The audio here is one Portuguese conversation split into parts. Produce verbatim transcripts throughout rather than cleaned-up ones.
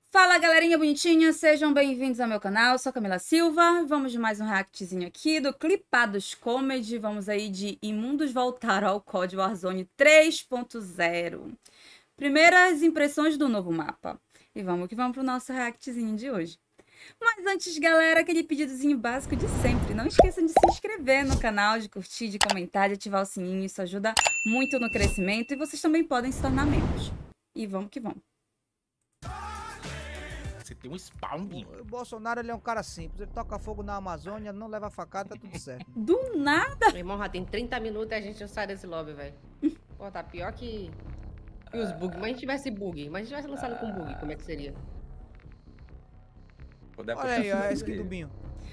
Fala galerinha bonitinha, sejam bem-vindos ao meu canal, eu sou a Camila Silva, vamos de mais um reactzinho aqui do Clipados Comedy, vamos aí de Imundos voltaram ao C O D Warzone três ponto zero. Primeiras impressões do novo mapa, e vamos que vamos pro nosso reactzinho de hoje. Mas antes galera, aquele pedidozinho básico de sempre, não esqueçam de se inscrever no canal, de curtir, de comentar, de ativar o sininho, isso ajuda muito no crescimento e vocês também podem se tornar membros. E vamos que vamos. Você tem um spawn, Binho. O Bolsonaro, ele é um cara simples. Ele toca fogo na Amazônia, não leva facada, tá tudo certo. Do nada! Meu irmão, já tem trinta minutos e a gente não sai desse lobby, velho. Pô, tá pior que... que os bugs. Mas a gente tivesse bug. Mas a gente tivesse lançado com bug, como é que seria? Olha aí, a skin do Binho.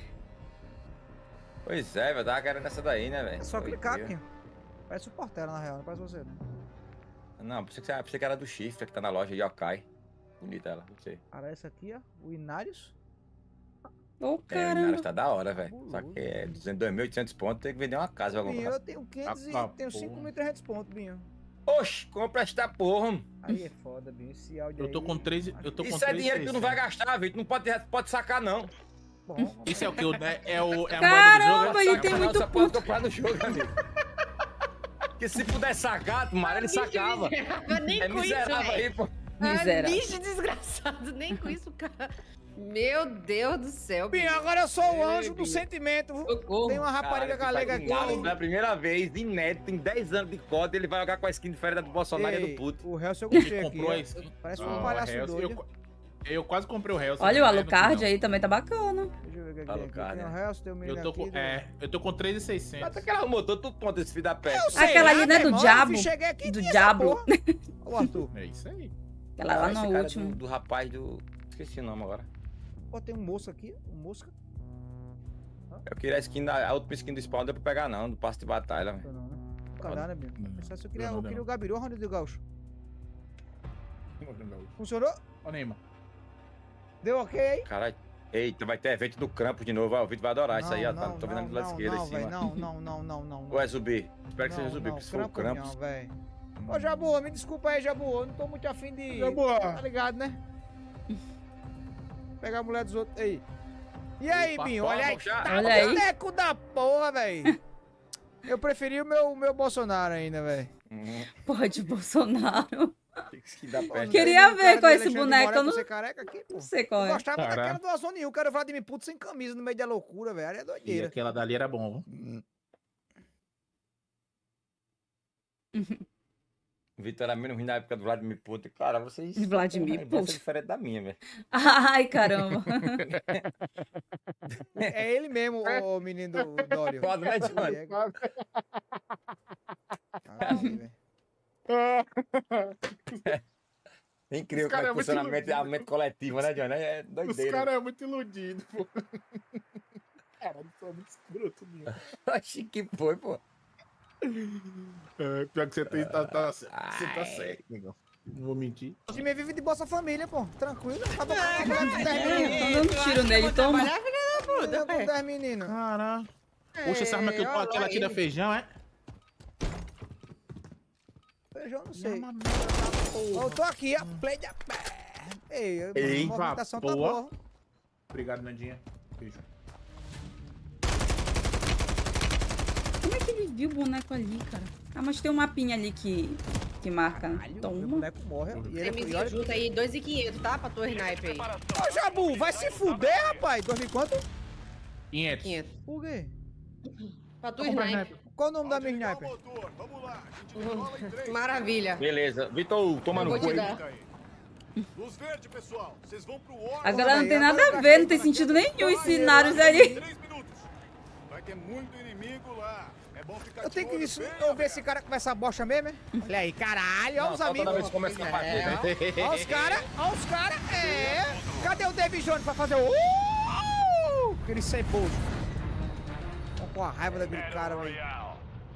Pois é, eu tava querendo essa daí, né, velho? É só clicar aqui. Parece o Portela, na real. Não parece você, né? Não, pensei que, pensei que era do Chifre, que tá na loja Yokai. Bonita ela, não sei. Cara, essa aqui, ó. O Inários. Ô, É, o caramba! Inaros tá da hora, velho. Só que é dois mil e oitocentos pontos, tem que vender uma casa pra Binho, comprar. eu tenho quinhentos Ah, e tenho cinco mil e trezentos pontos, Binho. Oxe, compra esta porra, mano. Aí é foda, Binho. Esse áudio Eu tô aí... com três. Eu tô com Isso é três, dinheiro que tu não vai seiscentos. gastar, velho. Tu não pode, pode sacar, não. Bom, Isso é o que? O, é, é, o, é a Caramba, moeda do jogo? ele É? tem Saca, não, muito só pode ponto. comprar no jogo, amigo. Porque se puder sacar, Mara, ele sacava. Mas nem É com isso, miserável velho. aí, pô. Miserável. Ah, bicho desgraçado. Nem com isso, cara. Meu Deus do céu. Binho, agora eu sou o Ei, anjo do Binho. sentimento. viu? Socorro. Tem uma rapariga Caralho, galega tu faz um aqui. galo Pela primeira vez, inédito, em dez anos de código, ele vai jogar com a skin diferente da do Bolsonaro e Ei, do puto. o Helson eu Ele gostei aqui. comprou a ó. skin. Parece Ah, um o palhaço Helson, doido. Eu, eu quase comprei o Helson. Olha o também, Alucard não- aí também tá bacana. Deixa eu ver o que é que Fala, tem aqui. cara, Tem o né? Helson, tem o menino Eu tô aqui. com, é, eu tô com três mil e seiscentos. Até que ela arrumou todo ponto esse filho da peste. Eu sei Aquela lá, ali não é meu do irmão, diabo? Eu cheguei aqui e Do tinha diabo. essa porra. Ô, Arthur. É isso aí. Aquela lá Esse no cara último. Do, do rapaz do... Esqueci o nome agora. Pô, tem um mosca aqui. Um mosca. Eu queria a skin da... A última skin do spawn, não deu pra pegar não, do passe de batalha, velho. Não, né? Cadê, né, Binho? Não, Só se eu queria, não, eu não. queria o Gabiru, Ronaldinho Gaúcho. Funcionou? Ó, Neymar. Deu ok aí? Caralho. Eita, vai ter evento do Crampo de novo, ó. O vídeo vai adorar isso aí, ó. Tá, Não, tô vendo não, do lado não, esquerdo não, em cima. véi, não, não, não, não, não. Ou é Zumbi? Espero que Não, seja Zumbi, não, porque se for o Crampo Krampus... não, véi. Ô, Jabu, me desculpa aí, Jabu. Eu não tô muito afim de... Jabu. Tá ligado, né? Pegar a mulher dos outros. Aí. E aí, Opa, Binho? bora, Olha aí. mochar. Tá Olha aí. boneco da porra, véi. Eu preferi o meu, meu Bolsonaro ainda, véi. Hum, Pode, Bolsonaro. que skin da peste. Queria Tem um ver cara com de esse Alexandre de boneco, Moraes eu pra não- ser careca aqui, pô. Não sei qual Eu é. gostava Caraca. daquela do Azone um, que era o Vladimir Putin sem camisa no meio da loucura, velho. Ali é E doideira. aquela dali era bom, viu? Vitor era menos ruim na época do Vladimir Putin. Cara, vocês... Vladimir Porra, a ideia Putin. é diferente da minha, velho. Ai, caramba. É ele mesmo, o menino do Dório. Foda, né, Johnny? É, Caralho, velho. É incrível Esse cara como é que é funciona a muito mente, a mente coletiva, né, Johnny? É Os doideira. caras é muito iludido, pô. Caralho, sou muito escroto, meu. Acho que foi, pô. É, pior que você, tem, tá, tá, você tá Ai. certo, negão. Não vou mentir. O time vive de Bolsa Família, pô. Tranquilo. Acaba com dez meninos. Tá dando tiro nele, toma. Trabalhar, filha da puta, Com velho. dez meninos. Caralho. Poxa, essa arma que eu tô olha aqui, ela aí. tira feijão, é? Feijão, não sei. Uma merda da porra. Eu tô aqui, a play da pé. Ei, a Ei, movimentação tá boa. boa. Obrigado, Nandinha. Beijo. Como é que ele viu o boneco ali, cara? Ah, mas tem um mapinha ali que, que marca. Caralho, meu Toma. boneco morre. E Tem ele e mizinho olha... junto aí, dois mil e quinhentos, tá? Pra tua sniper aí. Ô, Jabu, vai se fuder, rapaz. dois mil e quanto? quinhentos. quinhentos. Por quê? Pra tua Compra sniper. Qual o nome da minha sniper? Maravilha. Beleza. Vitor, toma Eu no vou cu te aí. dar. Luz verde, pessoal. Vocês vão pro órgão. A galera não tem Agora nada a vai ver, não ter tem sentido nenhum os Vai, cenários vai, ali. Três minutos. Vai ter muito inimigo lá. É bom ficar Eu de tenho que olho isso, bem eu ver esse aberto. cara com essa bocha mesmo, hein? Olha aí, caralho, olha Não, os só toda amigos. vez que começa a bater, né? Olha os caras, olha os caras. É. Cadê o David Jones pra fazer o... Uh! Aquele ceboso. Tô com a raiva daquele cara, velho.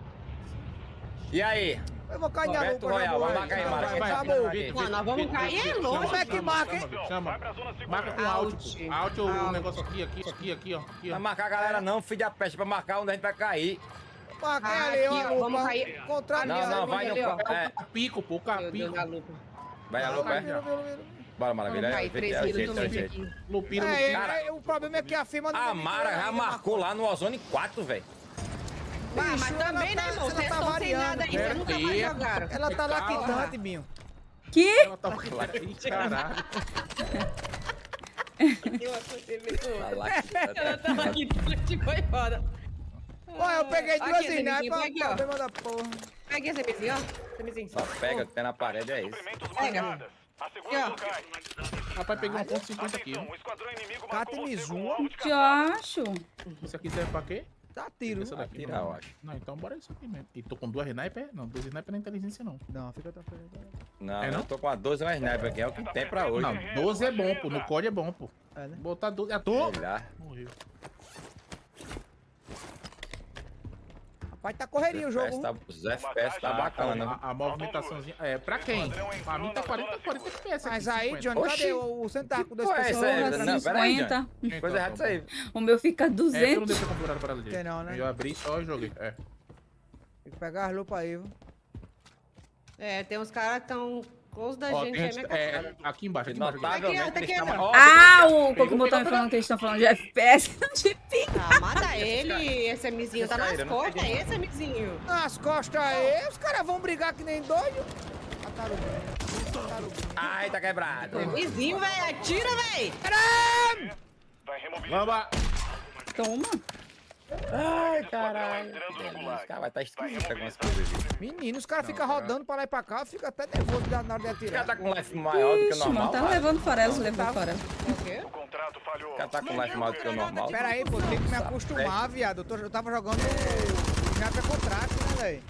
E aí? Eu vou cair na Beto lupa, Royal, vai Jabu, marcar aí, vai, marca vai, aí, vai, marca Jabu. aí. Mano, nós vamos cair é longe. Como é que marca, hein? Chama. Marca com Alt. alt, pô. Alt ou o negócio aqui, aqui, aqui, aqui, ó. Aqui, Vai ó. marcar a galera não, filho da peste, pra marcar onde a gente vai cair. Marca Ah, ali, aqui, ó, ó. vamos lupa. cair. Contrário. Não, não, vai ali, ó. no... É, Pico, pô, o Meu Deus da pico. lupa. vai a louca, é? Vira, vira, vira. Bora, Maravilha. Aí, É, três é, é, quilos é, do é, é. aqui. Lupino, É, Lupino. Cara, é, o problema é que a firma não A tem nem Mara dinheiro já ainda, marcou lá no Ozone quatro, velho. Ah, mas Bicho, também, ela né, tá- irmão? ela Vocês tá estão sem variando. nada aí, vocês nunca mais Pera aí. jogaram. Ela tá lactante, Binho. Que? Ela tá... Ih, caralho. Eu aconteceu. Tá lá. Ela tava aqui, tipo, foi foda. Ó, eu peguei duas Aqui, esse snipers, vizinho, pega aqui, ó. problema da porra. Pega esse vizinho, ó. Esse vizinho. Só pega, que tem na parede, é isso. Pega. Aqui, ó. Rapaz, peguei um ponto cinquenta aqui. ó. Cata e Mizuno, Que acho. Isso aqui serve pra quê? dá tiro. Essa daqui. Tirar, não. eu acho. Não, então bora isso aqui mesmo. E tô com duas sniper? Não, duas sniper na inteligência não. Não, fica tranquilo. Não, É, não? eu tô com a doze na sniper aqui, é o que tem pra hoje. Não, doze é bom, pô. No C O D é bom, pô. É, né? Botar doze. Ah, tô! Sei lá. Morreu. Rapaz, tá correria o Os jogo. F P S tá, os F P S tá bacana. A, a movimentaçãozinha. É, pra quem? Pra mim tá quarenta, quarenta F P S aqui. Mas aí, cinquenta. Johnny, Oxi. cadê o, o centavo com duas porra é pessoas? essa aí? Porra, Não, pera aí, cinquenta. Então, Coisa errada isso aí. O meu fica É, tu não duzentos. deixa configurado para ali. Tem não, né? Eu abri só e joguei. É. Tem que pegar as lupas aí, viu? É, tem uns caras que estão close da Ó, gente tem aí, gente, minha é, cara. aqui embaixo, aqui embaixo. Aqui. Notavelmente Aqui, ó, eles tá aqui, estavam- ó. Ó, Ah, o Pegou, Cocumbo tá me pegou, falando que eles estão falando de F P S, não de ping. Ah, mata ele, esse Mzinho tá nas Caíram, não costas, peguei. esse Mzinho. Nas costas aí, os caras vão brigar que nem doido. A tarubinha. Tarubinha. Ai, tá quebrado. Mzinho, velho, atira, velho. Vamos! Toma. Ai, caralho. Esse cara vai estar esquisito com algumas coisas aqui. Menino, os caras ficam rodando pra lá e pra cá, fica até nervoso na hora de O cara atirar. tá com life maior do que o Ixi, mano, normal. tá vai. levando farelo, levando farelo. O quê? O cara tá com life maior do que o normal. Pera aí, pô, tem que me acostumar, viado. Eu, tô- eu tava jogando o Sniper Contract, né, velho?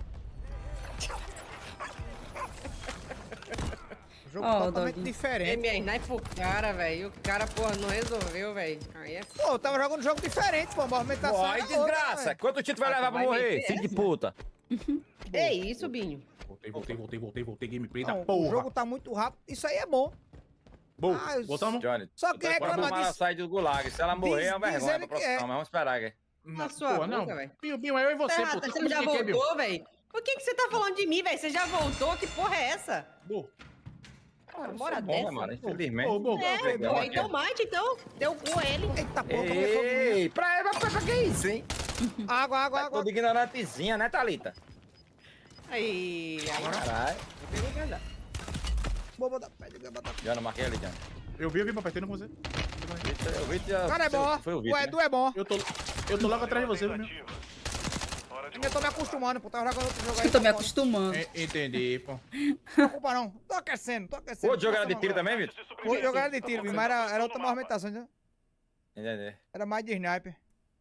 O jogo Ó, totalmente Dog. diferente. M R nine pro cara, velho. O cara, porra, não resolveu, velho. Aí é Pô, eu tava jogando um jogo diferente, pô. A movimentação Ai, era outra, desgraça. velho. Quanto título vai Ah, levar pra vai morrer? meter Filho de essa. puta. É isso, Binho. Voltei, voltei, voltei, voltei, voltei. Gameplay Não, da o porra. jogo tá muito rápido. Isso aí é bom. Bom, Ah, eu- botamos? Johnny, Só que quando reclama a Mara disso. sai do gulag. Se ela morrer, é uma Diz- diz vergonha ele pra que é. profissão. Mas vamos esperar, aqui. Na sua Pô, não. boca, velho. Binho, Binho, é eu e você, Tá, pô. tá, Tu você já sabe o que é, Binho? voltou, velho? Por que que você tá falando de mim, velho? Você já voltou? Que porra é essa? Bom, Cara, bora Bom, dessa. né, mano? Infelizmente. Ô, bom, É, Legal, pô, aqui. então mate, então. Deu cu a ele. Eita porra, como é que eu... Ei, pra, pra, pra, pra que isso, hein? Água, água, Tá água. toda ignorantezinha, né, Thalita? Aí, aí. Caralho. Pegou pesado. Boba da pedra, boba da... Já não marquei ali, Johnny. eu vi, eu vi, papai, tô indo com você. Eu vi que já- Cara, é bom. Foi o O Vitor, né? Edu é bom. Eu tô, eu tô logo atrás de você, meu. Eu tô me acostumando, pô. Tava jogando outro jogo aí. Eu tô me tá acostumando. É, entendi, pô. Não tem culpa não. Tô aquecendo, tô aquecendo. Ô, jogar de tiro também, Vitor? Vou jogar de tiro, mas era, era outra movimentação, entendeu? Entendi. Era mais de sniper.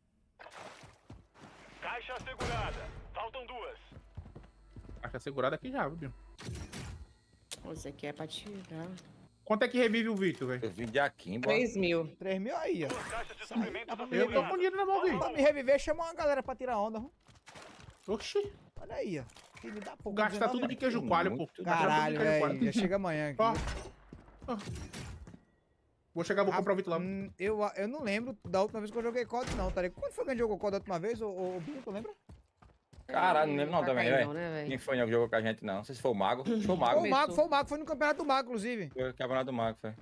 Caixa assegurada. Faltam duas. Acho que é segurado aqui já, viu, Binho? Você quer pra tirar. Quanto é que revive o Victor, velho? Eu vim de aqui, bora. três mil. três mil aí, ó. Caixas de suprimentos Eu tô com dinheiro na mão, Pra velho. me reviver, chama uma galera pra tirar onda. viu? Oxi. Olha aí, ó. Que me dá pouco. Gasta tudo de queijo coalho, pô. Muito Gasta tudo de Caralho, queijo coalho. velho. Já chega amanhã aqui. Ó. Ó. Vou chegar, vou comprar o Victor lá. Hum, eu, eu não lembro da última vez que eu joguei C O D, não, tá ligado? Quando foi que a gente jogou C O D da última vez, ô, ô Binho, tu lembra? Caralho, não lembro não Tá também, caindo, velho. né, velho? Quem foi não que jogou com a gente, não. Não sei se foi o Mago. Foi o Foi Mago. o Mago, foi o Mago, foi no campeonato do Mago, inclusive. Foi o campeonato do Mago, foi.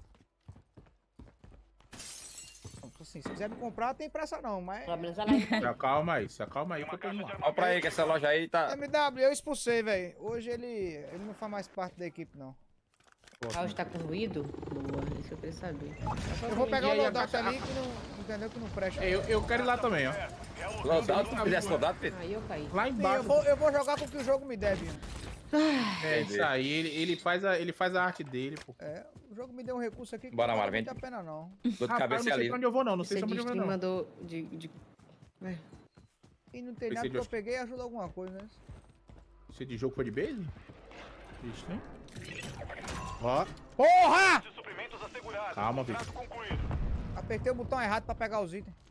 Assim, se quiser me comprar, tem pressa não, mas... Pelo menos ela... Se acalma aí, se acalma aí que eu tô indo lá. Olha pra aí que essa loja aí tá... M W, eu expulsei, velho. Hoje ele, ele não faz mais parte da equipe, não. Ah, hoje tá com ruído? Boa, isso eu queria saber. Eu vou pegar E aí, o a loadout caixa- ali que não, entendeu, que não presta. É, eu, eu quero ir lá também, ó. Loadout, se tu fizesse loadout, Pedro. Aí eu caí. Lá Sim, eu, embaixo. vou, eu vou jogar com o que o jogo me deve. É isso aí, ele, ele, faz a, ele faz a arte dele, pô. É, o jogo me deu um recurso aqui que Bora, não Mara, vale vem. muito a pena, não. Dor de Rapaz, eu cabeça não sei ali. pra onde eu vou, não. Não sei Você pra onde eu vou, de não. mandou de... de... É. E não tem Esse nada que de- eu peguei ajuda alguma coisa, né? Esse de jogo foi de base? Isso, hein? Ó, Porra! de suprimentos assegurados. calma, Victor. Contrato concluído. Apertei o botão errado pra pegar os itens.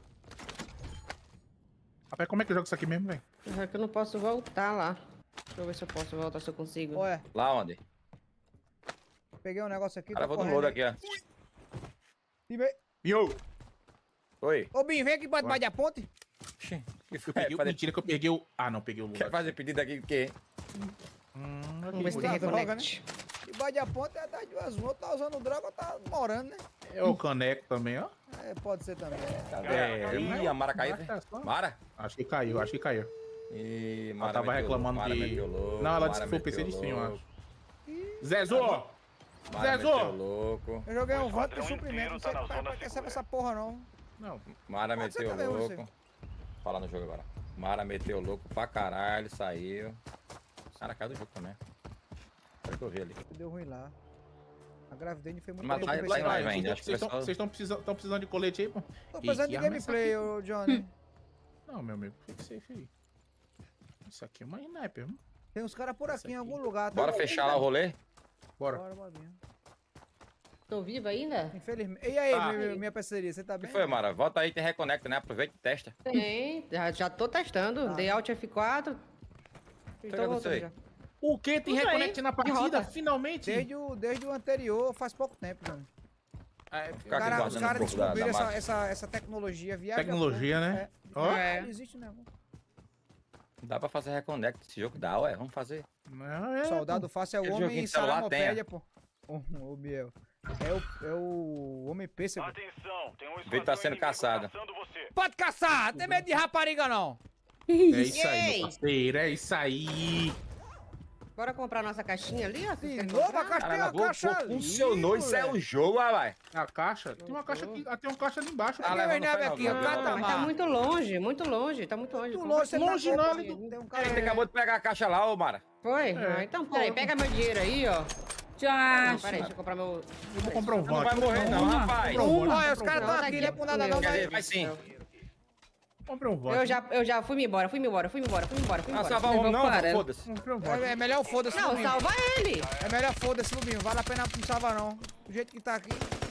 Rapaz, como é que eu jogo isso aqui mesmo, velho? É que eu não posso voltar lá. Deixa eu ver se eu posso voltar, se eu consigo. Olha, Lá onde? peguei um negócio aqui. Cara, tô vou no correndo lodo aí. aqui, ó. E vem- Yo! Oi. Ô, Binho, vem aqui pra debaixo da ponte. Que Eu foi? peguei, o- Fazer- mentira que eu peguei o... Ah, não, peguei o Quer lugar. fazer pedido aqui o quê? Hum, Vamos ver se tem Droga, droga, reconnect. Debaixo da ponta é das duas mãos, tá usando droga ou tá morando, né? É o caneco também, ó. É, pode ser também. Cadê? Ih, a Mara caiu, Mara, velho. Mara? Acho que caiu, acho que caiu. Ih, Ela Mara tava meteu reclamando louco, Mara de... meteu louco, Não, ela Mara disse que foi o P C de meteu stream, eu louco, acho. Zezo! Mara Zezo! meteu louco. Eu joguei um voto de padrão suprimento, inteiro não sei tá na pra zona pra que serve segura. essa porra, não. Não, Mara Pode ser meteu também, você. louco. Fala no jogo agora. Mara meteu louco pra caralho, saiu. Cara, caiu do jogo também. Olha que eu vi ali. Deu ruim lá. A gravidez foi muito Mas tempo tá- pra tá- pensar. vai, Vocês vai, tão- acho que vocês vai estão só- vocês estão precisando, estão precisando de colete aí, pô? Tô precisando Que- de que arma é essa gameplay, aqui? ô Johnny. Não, meu amigo, fique safe aí. Isso aqui é uma sniper, mano. Tem uns caras por Essa aqui em aqui. algum lugar. tá? Bora fechar lá o rolê? Bora. Bora, bora. Tô viva ainda? Infelizmente. E aí, Ah. minha, minha parceria, você tá O que bem? foi, Mara? Volta aí, tem reconecta, né? Aproveita e testa. Tem, já, já tô testando. Tá. Dei Alt F quatro. que Estou voltando aconteceu já. aí? O que? Tem Tudo aí, reconnect na de partida? rota. Finalmente? Desde o, desde o anterior, faz pouco tempo, Johnny. É, Ficar aqui Cara, os guardando caras um pouco da, da descobriram essa, massa. essa, essa tecnologia viagem. Tecnologia, né? Ó. É. É. Não existe, né? Dá pra fazer reconnect. Esse jogo dá, ué. Vamos fazer. Não, é, Soldado fácil é o Aquele homem joguinho em de celular Saramopédia, pô. Ô, ô, Biel. É o, é o homem pêssego. Atenção, tem um Vê que tá esquadrão sendo inimigo caçado. caçando você. Pode caçar, tem medo de rapariga não. É isso aí, Ei! meu parceiro. É isso aí. Bora comprar nossa caixinha ali, ó. Vocês De querem novo a comprar? caixa, tem Caramba, uma vou- caixa vou- ali, funcionou. Isso é o moleque. jogo, vai. A caixa? Tem uma caixa aqui. Ah, tem uma caixa ali embaixo. Ah, né? leva Vem no neve final, aqui, não, o não, cara não, tá não. Mas tá lá. muito longe, muito longe, tá muito longe. Muito Compra longe, você Longe tá não, louco, ali do- Tem um Ele cara acabou de pegar a caixa lá, ô Mara. Foi? É. Ah, então, peraí, pega meu dinheiro aí, ó. Já Não, peraí, deixa eu comprar meu... Eu vou comprar um Não van. vai aqui. morrer não, Uma. rapaz. Comprar um van, Olha, os comprar um caras van. estão aqui, não é por nada não, Quer dizer, mas... vai sim. Comprei um van. Eu aqui. já, eu já fui-me embora, fui-me embora, fui-me embora, fui-me embora, fui-me Ah, embora. salvar o homem não, Levou foda-se. Comprei um van. É, é melhor foda-se, Não, Lubinho. salva ele. É melhor foda-se, Lubinho. Vale a pena não salvar não. Do jeito que tá aqui.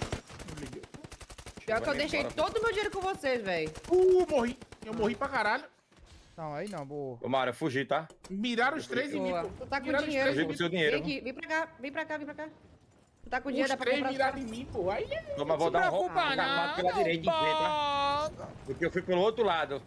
Pior que eu deixei todo o meu dinheiro com vocês, velho. Uh, morri. Eu morri pra caralho. Não, aí não, boa. Ô, Mara, eu fugi, tá? Miraram os três em mim, Boa. pô. Tu tá com Miraram os dinheiro. três em com mim. seu dinheiro. Vem aqui, vem pra cá, vem pra cá, vem pra cá. Tu tá com dinheiro, Os dá pra três comprar... miraram em mim, pô. Aí é... Toma, vou dar um rolo pela direita em frente, tá? Porque eu fui pelo outro lado.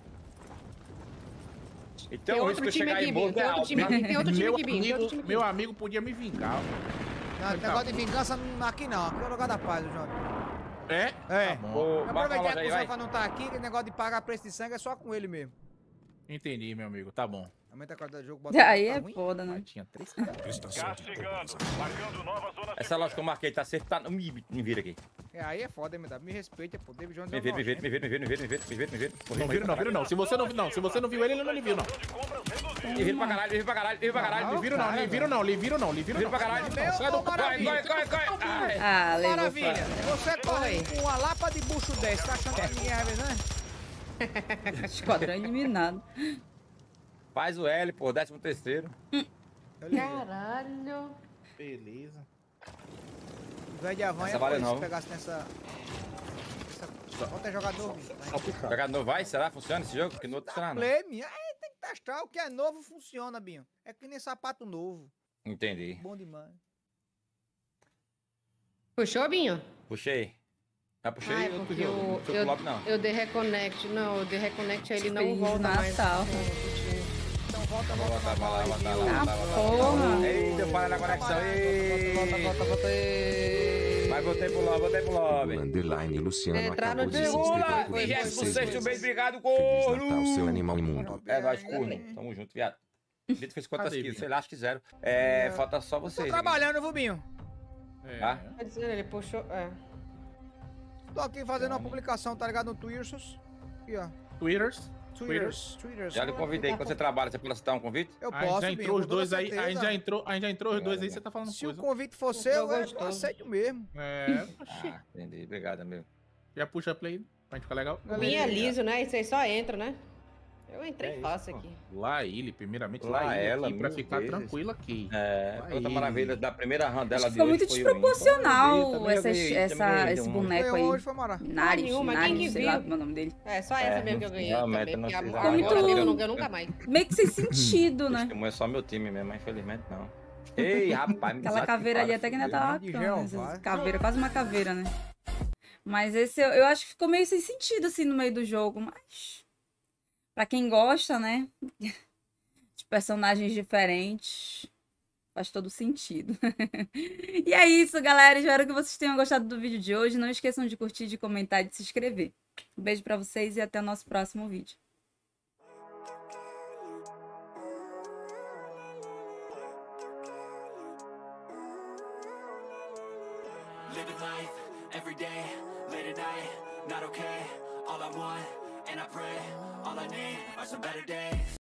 Então, Tem o outro risco de time chegar aqui, em Binho, bolsa tem é outro alto, time tá? aqui, tem outro time meu aqui, Binho, tem outro amigo, time aqui. meu amigo podia me vingar. Não, negócio de vingança não- aqui não. Aqui é o lugar da paz, Johnny. É? É. Tá bom. Ô, marca uma Aproveitar loja que aí, o vai. Zafa não tá aqui, que o negócio de pagar preço de sangue é só com ele mesmo. Entendi, meu amigo. Tá bom. Aumenta a qualidade do jogo, bota Aí tá é ruim. foda, né? Mas tinha três caras. Gás chegando, marcando nova zona Essa loja que eu marquei tá certo, tá... Me, me vira aqui. É, aí é foda, hein, meu. Me respeita, pô. David Jones é Me um vira, me vira, nojento. me vira, me vira, me vira, me vira, me vira, me vira. Não vira não, vira não. Se você não, não, se você não viu ele, ele não lhe viu, não. de compras reduzidas. Me vira pra caralho, me vira pra caralho, me vira pra caralho. Lhe viram não, lhe viram não, lhe viram não, lhe Me viram vira não. pra caralho. Meu, Sai do... ô, Corre, maravilha. corre, corre, corre. Ai. Ah, levou. Maravilha. pra- Você corre com uma lapa de bucho desse, tá achando que ninguém vai ver, né? Esquadrão eliminado. Faz o L, pô, décimo terceiro. Caralho. Beleza. O velho de Havan Essa é vale se não. pegasse nessa... Essa... Bota jogador, bicho. Vai. Jogar de novo vai? Será? Funciona esse jogo? Porque no outro será não. Play, minha. É, tem que testar. O que é novo funciona, Binho. É que nem sapato novo. Entendi. Bom demais. Puxou, Binho? Puxei. Já puxei Ah, é outro porque jogo. Não eu, foi eu, pro lobby, não. eu dei reconnect. Não, eu dei reconnect, aí ele não Feliz volta mais. Natal. Então volta, Vou volta, botar pra lá, volta. botar lá, Ah, botar lá, botar lá. porra. Eita, para na conexão. Ei. Volta, volta, volta. Ei. Mas voltei pro lobby, voltei pro lobby. O underline Luciano Entrar no acabou de se Derrula, inscrever por foi, foi, vinte e seis sexto meses. mês, obrigado, Feliz Natal, seu corno. animal imundo. É, nós, corno. Tamo junto, viado. Vitor fez quantas Cadê, kills? Bia? Sei lá, acho que zero. É, falta só Tô vocês. aqui. trabalhando, viu, Binho? É. Tá? Quer dizer, ele puxou. É. Tô aqui fazendo uma publicação, tá ligado? No Twitter. Aqui, ó. Twitters. Twitters. Twitters. Já lhe convidei. Quando você trabalha, você pode aceitar um convite? Eu A gente posso, já Binho, entrou os com toda dois aí, a certeza. gente já entrou, a gente já entrou os dois aí, você tá falando Se o coisa. convite for seu, eu, eu gostoso. aceito mesmo. É, oxi. Ah, entendi. Obrigado, amigo. Já puxa play pra gente ficar legal. O Binho é liso, né? Isso aí só entra, né? Eu entrei É isso, fácil pô. aqui. Lá ele, primeiramente, Lá lá, ele ela, aqui, pra mil ficar vezes. tranquilo aqui. É, Aí. outra maravilha da primeira run dela Acho que de ficou hoje muito foi o desproporcional Win. Também essa, joguei, essa, também joguei esse um. boneco Foi aí. onde foi, Mara? Nares, nenhuma, quem Nares, que sei viu? lá como é o nome dele. É, só essa É, mesmo que eu ganhei realmente, também. eu não Porque a, sei a lá. Muito- outra eu não ganho nunca mais. Meio que sem sentido, né? Não é só meu time mesmo, mas infelizmente não. Ei, rapaz, me Aquela caveira ali até que ainda tá De bacana. Jeová. Essa caveira, quase uma caveira, né? Mas esse eu, eu acho que ficou meio sem sentido, assim, no meio do jogo. Mas, pra quem gosta, né? De personagens diferentes, Faz todo sentido. E é isso, galera. Espero que vocês tenham gostado do vídeo de hoje. Não esqueçam de curtir, de comentar e de se inscrever. Um beijo pra vocês e até o nosso próximo vídeo. Living life, every day, late at night, not okay. All I want, and I pray, all I need are some better days.